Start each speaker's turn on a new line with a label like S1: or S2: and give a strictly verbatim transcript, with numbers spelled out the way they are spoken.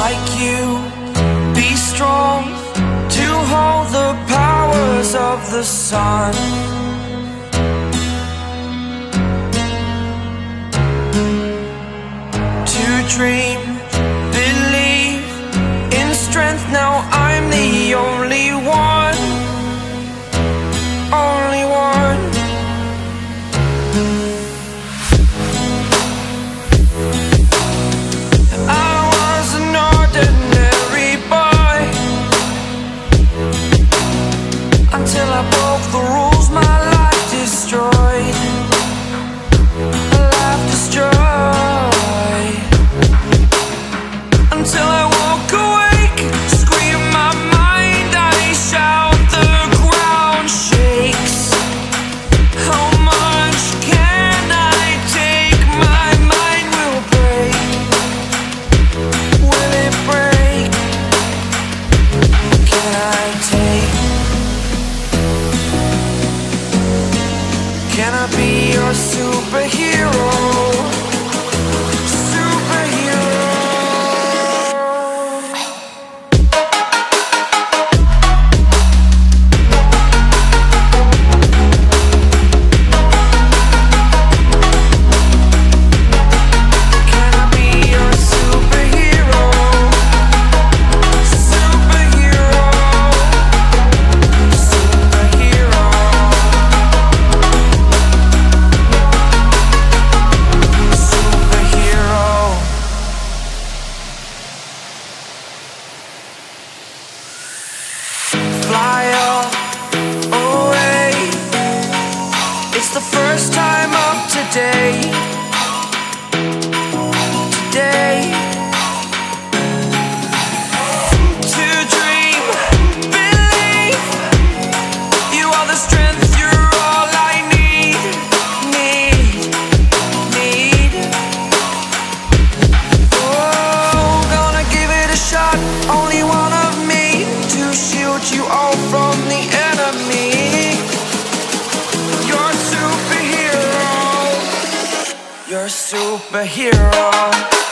S1: like you, be strong to hold the powers of the sun. To dream, believe in strength. Now I'm the only one, only one. I was an ordinary boy until I broke the rules. My life destroyed, a life destroyed. Until I walk awake, scream my mind, I shout, the ground shakes. How much can I take? My mind will break. Will it break? Can I take? Can I be your superhero? Fly up, away. It's the first time of today. Today. To dream, believe. You are the strength, you're all I need. Need, need. Oh, gonna give it a shot. Only one of me to shield you all from the enemy. You're a superhero. You're a superhero.